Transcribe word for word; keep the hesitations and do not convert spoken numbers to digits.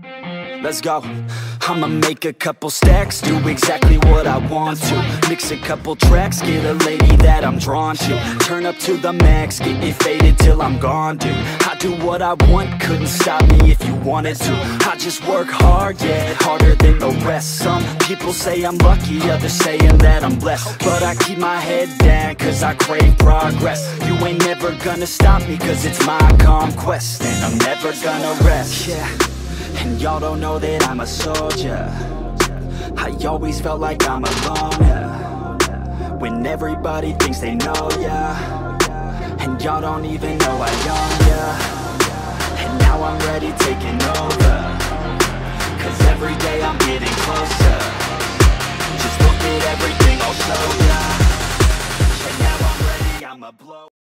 Let's go. I'ma make a couple stacks, do exactly what I want to. Mix a couple tracks, get a lady that I'm drawn to. Turn up to the max, get it faded till I'm gone, dude. I do what I want, couldn't stop me if you wanted to. I just work hard, yeah, harder than the rest. Some people say I'm lucky, others saying that I'm blessed. But I keep my head down, cause I crave progress. You ain't never gonna stop me, cause it's my conquest. And I'm never gonna rest, yeah. And y'all don't know that I'm a soldier. I always felt like I'm alone, yeah. When everybody thinks they know ya, and y'all don't even know I own ya. And now I'm ready taking over, cause every day I'm getting closer. Just look at everything I'll show ya. And now I'm ready, I'ma blow.